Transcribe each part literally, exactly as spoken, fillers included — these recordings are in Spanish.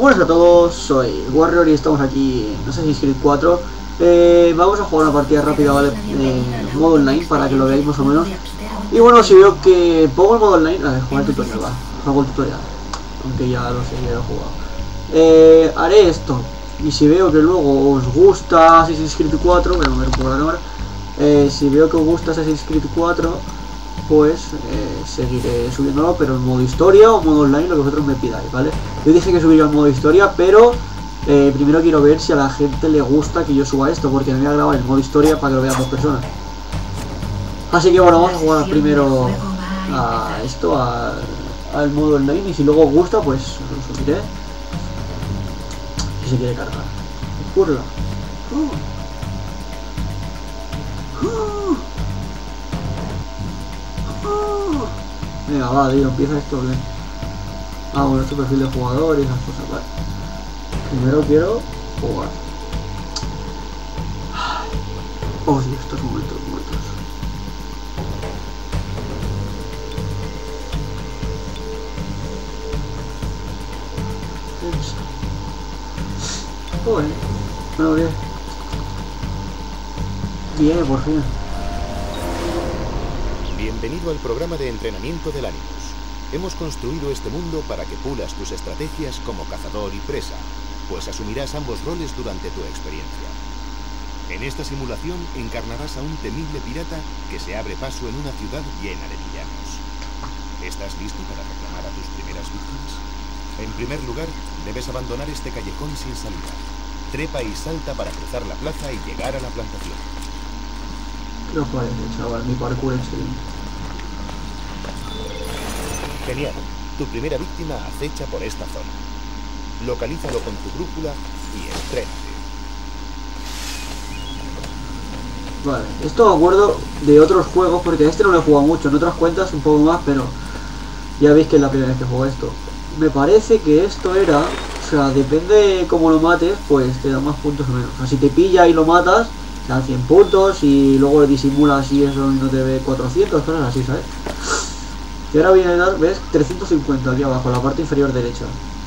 Buenas a todos, soy Warrior y estamos aquí en Assassin's Creed cuatro. Eh, vamos a jugar una partida rápida, ¿vale? En modo online para que lo veáis más o menos. Y bueno, si veo que pongo el modo online, a ver, jugar el tutorial, va. Hago el tutorial, aunque ya lo sé, ya lo he jugado. Eh, haré esto. Y si veo que luego os gusta Assassin's Creed cuatro, voy a mover un poco la cámara. Eh, si veo que os gusta Assassin's Creed cuatro, pues eh, seguiré subiéndolo, pero en modo historia o modo online, lo que vosotros me pidáis, ¿vale? Yo dije que subiría en modo historia, pero eh, primero quiero ver si a la gente le gusta que yo suba esto, porque me voy a grabar en modo historia para que lo vean dos personas. Así que bueno, vamos a jugar primero a esto, a, al modo online, y si luego os gusta, pues lo subiré. Si se quiere cargar. Curla. Uh. Uh. Venga, va, tío, empieza esto bien. Ah, bueno, este perfil de jugador y esas cosas, vale. Primero quiero jugar. Oh, sí, estos momentos muertos. Joder. Bueno, bien. Bien, por fin. Bienvenido al programa de entrenamiento del Animus. Hemos construido este mundo para que pulas tus estrategias como cazador y presa, pues asumirás ambos roles durante tu experiencia. En esta simulación encarnarás a un temible pirata que se abre paso en una ciudad llena de villanos. ¿Estás listo para reclamar a tus primeras víctimas? En primer lugar, debes abandonar este callejón sin salida. Trepa y salta para cruzar la plaza y llegar a la plantación. No parece, chaval, mi parkour excelente. Genial. Tu primera víctima acecha por esta zona. Localízalo con tu brújula y estrénate. Vale, esto me acuerdo de otros juegos, porque este no lo he jugado mucho, en otras cuentas un poco más, pero ya veis que es la primera vez que juego esto. Me parece que esto era, o sea, depende de cómo lo mates, pues te da más puntos o menos. O sea, si te pilla y lo matas, te dan cien puntos, y luego le disimulas y eso y no te ve cuatrocientos, cosas así, ¿sabes? Y ahora viene a dar, ¿ves? trescientos cincuenta aquí abajo, en la parte inferior derecha.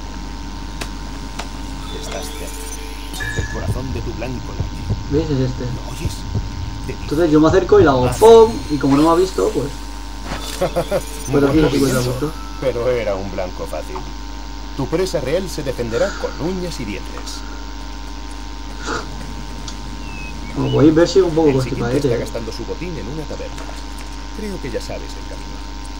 Estás cerca. El corazón de tu blanco. ¿Ves? Es este. ¿Lo oyes? Entonces yo me acerco y le hago ¡pum! Y como no me ha visto, pues... cuatrocientos cincuenta puntos. Pero era un blanco fácil. Tu presa real se defenderá con uñas y dientes. Como podéis ver, sigue un poco El constipadete. siguiente está gastando su botín en una taberna. Creo que ya sabes el camino.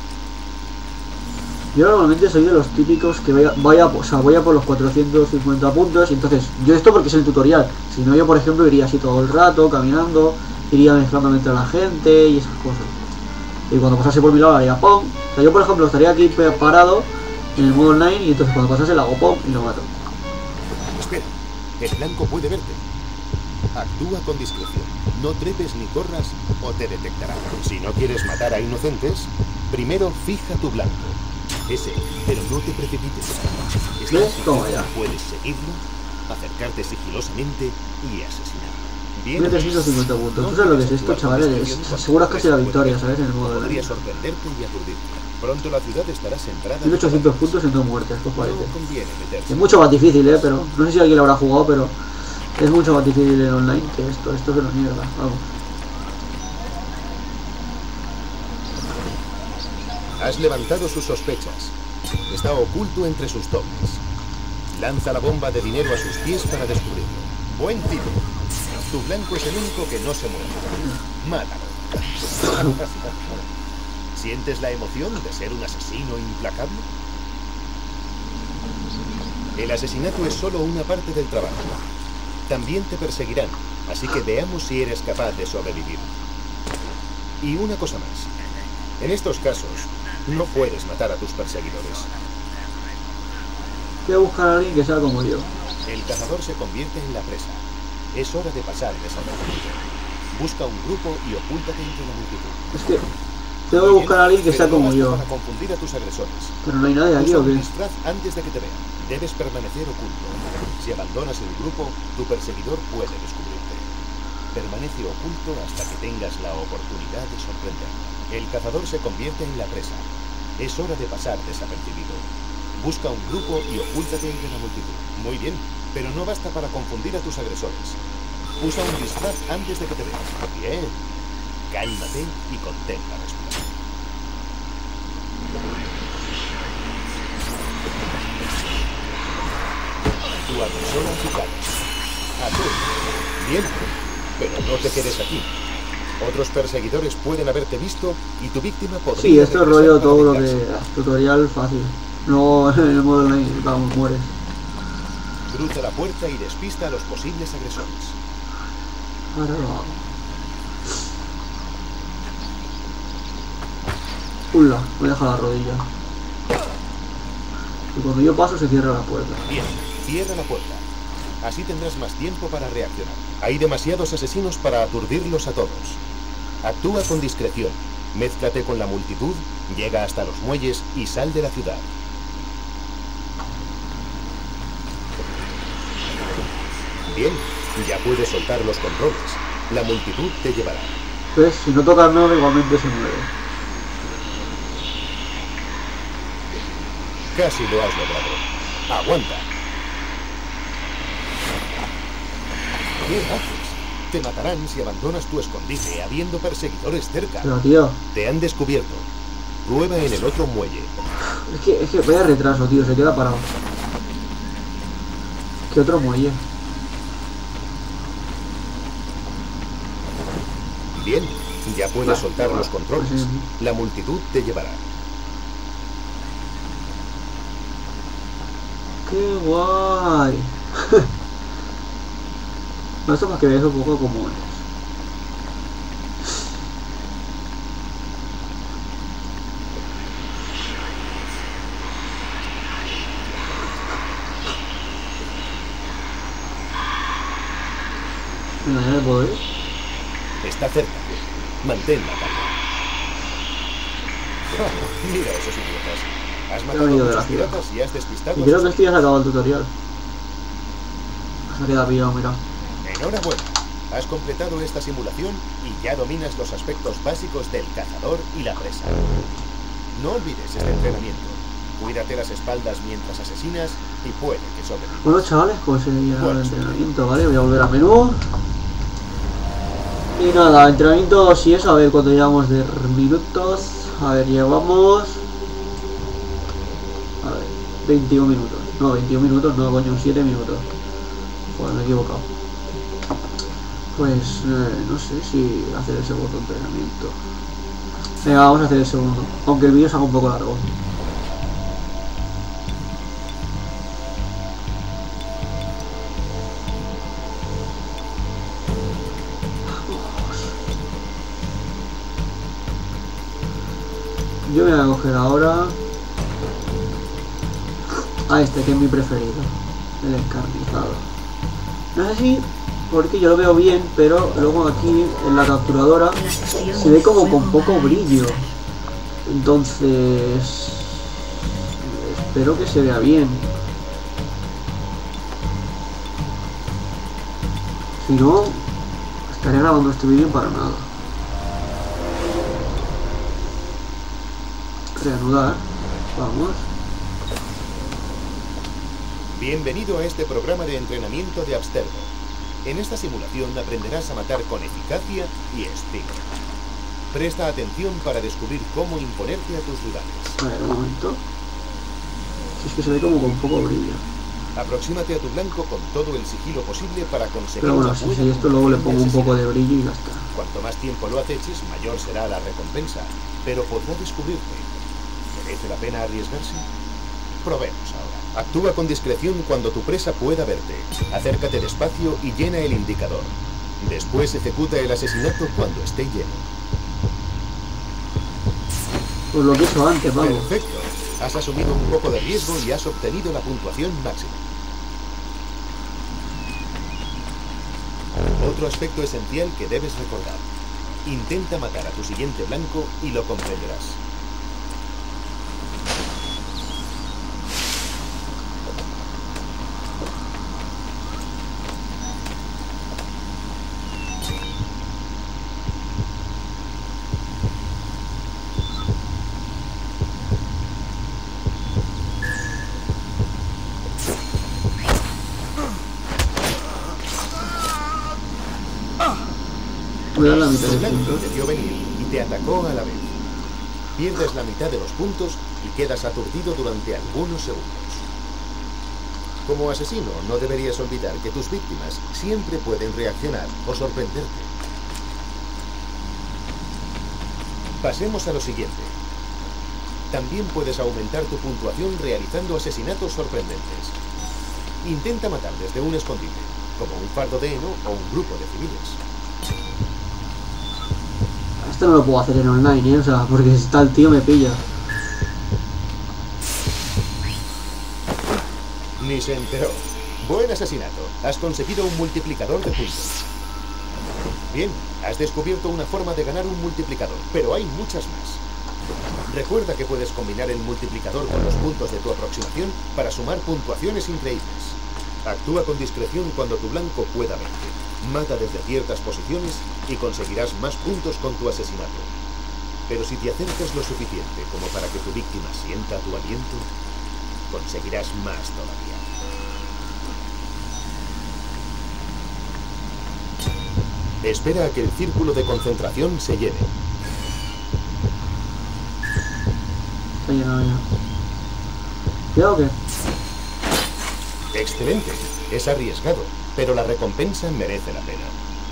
Yo normalmente soy de los típicos que vaya, vaya, o sea, voy a por los cuatrocientos cincuenta puntos, y entonces, yo esto porque es el tutorial, si no yo por ejemplo iría así todo el rato, caminando, iría mezclando entre la gente y esas cosas. Y cuando pasase por mi lado haría pom. O sea, yo por ejemplo estaría aquí parado en el modo online y entonces cuando pasase le hago pom y lo mato. Espera, el blanco puede verte. Actúa con discreción, no trepes ni corras o te detectará. Si no quieres matar a inocentes, primero fija tu blanco. Ese, pero no te precipites. ¿Ves? Toma ya. Puedes seguirlo, acercarte sigilosamente y asesinarlo. Bien. Tiene trescientos cincuenta puntos. No ¿Tú sabes lo que es esto, jugar con chavales? discreción Aseguras casi la cuando victoria, ¿sabes? En el modo Podría online. sorprenderte y aturdirte. Pronto la ciudad estará sembrada. Tiene ochocientos puntos en dos muertes, pues parece. No conviene meterse. Es mucho más difícil, ¿eh? Pero no sé si alguien lo habrá jugado, pero es mucho más difícil en online que esto. Esto es de la mierda, vamos. Has levantado sus sospechas. Está oculto entre sus tomas. Lanza la bomba de dinero a sus pies para descubrirlo. Buen tiro. Tu blanco es el único que no se muere. Mátalo. ¿Sientes la emoción de ser un asesino implacable? El asesinato es solo una parte del trabajo. También te perseguirán, así que veamos si eres capaz de sobrevivir. Y una cosa más. En estos casos, no puedes matar a tus perseguidores. Voy a buscar a alguien que sea como yo. El cazador se convierte en la presa. Es hora de pasar desapercibido. Busca un grupo y ocúltate entre la multitud. Es que tengo que buscar a alguien que sea como yo. Para confundir a tus agresores. Pero no hay nadie aquí, Usa ¿o qué? un disfraz antes de que te vean. Debes permanecer oculto. Si abandonas el grupo, tu perseguidor puede descubrirte. Permanece oculto hasta que tengas la oportunidad de sorprender. El cazador se convierte en la presa. Es hora de pasar desapercibido. Busca un grupo y ocúltate entre la multitud. Muy bien, pero no basta para confundir a tus agresores. Usa un disfraz antes de que te vean. Bien. Cálmate y contén la respiración. Actúa sola en tu cara. Actúa. Bien, pero no te quedes aquí. Otros perseguidores pueden haberte visto y tu víctima podría... Sí, esto es rollo todo lo que... tutorial fácil. No en el modo online, vamos, mueres. Cruza la puerta y despista a los posibles agresores. Ahora lo hago. Ula, me deja la rodilla. Y cuando yo paso se cierra la puerta. Bien, cierra la puerta. Así tendrás más tiempo para reaccionar. Hay demasiados asesinos para aturdirlos a todos. Actúa con discreción. Mézclate con la multitud, llega hasta los muelles y sal de la ciudad. Bien, ya puedes soltar los controles. La multitud te llevará. Pues si no tocas nada igualmente se mueve. Casi lo has logrado. Aguanta. ¿Qué haces? Te matarán si abandonas tu escondite, habiendo perseguidores cerca. Pero tío... Te han descubierto. Prueba en el otro muelle. Es que, es que vaya retraso, tío, se queda parado. ¿Qué otro muelle? Bien, ya puedes Va, soltar va, los controles. sí. La multitud te llevará. ¡Qué guay! No, esto para que veas un poco cómo es. Venga, ya me puedo ir. Está cerca. Mantén la calma. Ah, mira esos idiotas. Has He matado a venido de muchos la ciudad. piratas y has despistado Y a creo sus que este ya se ha acabado el tutorial. Se ha quedado pillado, mira. Enhorabuena. Has completado esta simulación y ya dominas los aspectos básicos del cazador y la presa. No olvides este entrenamiento. Cuídate las espaldas mientras asesinas y puede que sobrevivas. Bueno, chavales, pues eh, ya Bueno, el entrenamiento, ¿vale? Voy a volver a menú. Y nada, entrenamiento, si es, a ver cuánto llevamos de minutos. A ver, llevamos... A ver, veintiún minutos. No, veintiún minutos, no, coño, siete minutos. Joder, me he equivocado. Pues, eh, no sé si hacer el segundo entrenamiento. Venga, vamos a hacer el segundo. Aunque el vídeo se haga un poco largo. Yo me voy a coger ahora a este que es mi preferido, el encarnizado. No sé si porque yo lo veo bien, pero luego aquí en la capturadora se ve como con poco brillo. Entonces espero que se vea bien. Si no, estaré grabando este vídeo para nada. Reanudar, vamos. Bienvenido a este programa de entrenamiento de Abstergo. En esta simulación aprenderás a matar con eficacia y estilo. Presta atención para descubrir cómo imponerte a tus rivales. A ver, un momento. Si es que se ve como con poco brillo. Aproxímate a tu blanco con todo el sigilo posible para conseguir Pero bueno, una si buena sí, esto luego le pongo un poco de brillo y ya está. Cuanto más tiempo lo aceches, mayor será la recompensa, pero podrá descubrirte. ¿Merece la pena arriesgarse? Probemos ahora. Actúa con discreción cuando tu presa pueda verte. Acércate despacio y llena el indicador. Después ejecuta el asesinato cuando esté lleno. Pues lo que he hecho antes, vamos. Perfecto. Has asumido un poco de riesgo y has obtenido la puntuación máxima. Otro aspecto esencial que debes recordar. Intenta matar a tu siguiente blanco y lo comprenderás. Voy a dar la mitad de Blanco puntos. te vio venir y te atacó a la vez. Pierdes la mitad de los puntos y quedas aturdido durante algunos segundos. Como asesino, no deberías olvidar que tus víctimas siempre pueden reaccionar o sorprenderte. Pasemos a lo siguiente. También puedes aumentar tu puntuación realizando asesinatos sorprendentes. Intenta matar desde un escondite, como un fardo de heno o un grupo de civiles. Esto no lo puedo hacer en online, ¿eh? O sea, porque si está el tío me pilla. Ni se enteró. Buen asesinato. Has conseguido un multiplicador de puntos. Bien, has descubierto una forma de ganar un multiplicador, pero hay muchas más. Recuerda que puedes combinar el multiplicador con los puntos de tu aproximación para sumar puntuaciones increíbles. Actúa con discreción cuando tu blanco pueda verte. Mata desde ciertas posiciones y conseguirás más puntos con tu asesinato. Pero si te acercas lo suficiente como para que tu víctima sienta tu aliento, conseguirás más todavía. Espera a que el círculo de concentración se llene. Está llenado ya. ¿Ya o qué? Excelente. Es arriesgado, pero la recompensa merece la pena.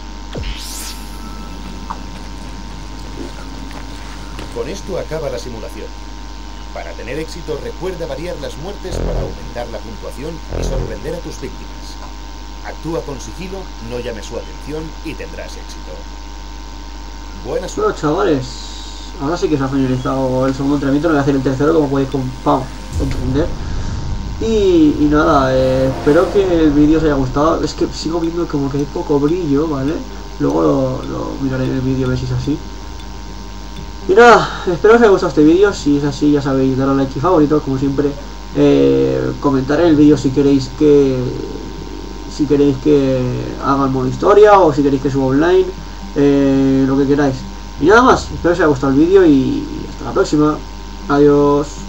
Con esto acaba la simulación. Para tener éxito, recuerda variar las muertes para aumentar la puntuación y sorprender a tus víctimas. Actúa con sigilo, no llames su atención y tendrás éxito. Buena suerte. Bueno, chavales, ahora sí que se ha finalizado el segundo entrenamiento. No voy a hacer el tercero, como podéis comprender. Y, y nada, eh, espero que el vídeo os haya gustado. Es que sigo viendo como que hay poco brillo, ¿vale? Luego lo, lo miraré en el vídeo a ver si es así. Y nada, espero que os haya gustado este vídeo. Si es así, ya sabéis, darle a like y favorito, como siempre. Eh, comentar en el vídeo si queréis que si queréis que haga el modo historia o si queréis que suba online, eh, lo que queráis. Y nada más, espero que os haya gustado el vídeo y hasta la próxima. Adiós.